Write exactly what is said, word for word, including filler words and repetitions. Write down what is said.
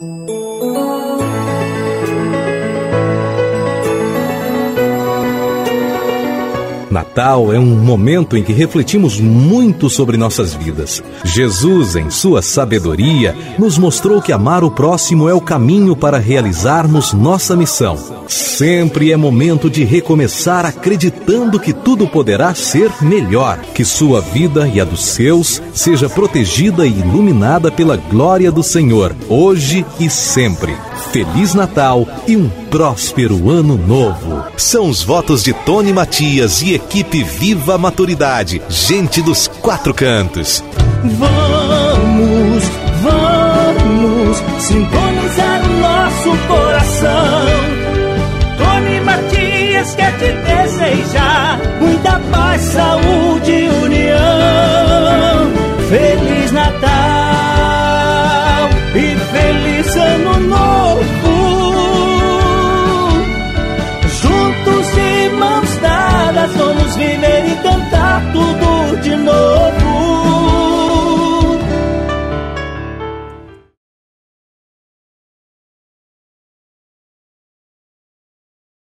Natal é um momento em que refletimos muito sobre nossas vidas. Jesus, em sua sabedoria, nos mostrou que amar o próximo é o caminho para realizarmos nossa missão. Sempre é momento de recomeçar acreditando que tudo poderá ser melhor, que sua vida e a dos seus seja protegida e iluminada pela glória do Senhor, hoje e sempre. Feliz Natal e um próspero Ano Novo. São os votos de Tony Matias e equipe Viva Maturidade, gente dos quatro cantos. Vamos, vamos sintonizar o nosso coração. Tony Matias quer te desejar muita paz, saúde e união. Feliz Natal e feliz Ano Novo. Juntos e mãos dadas vamos viver e cantar.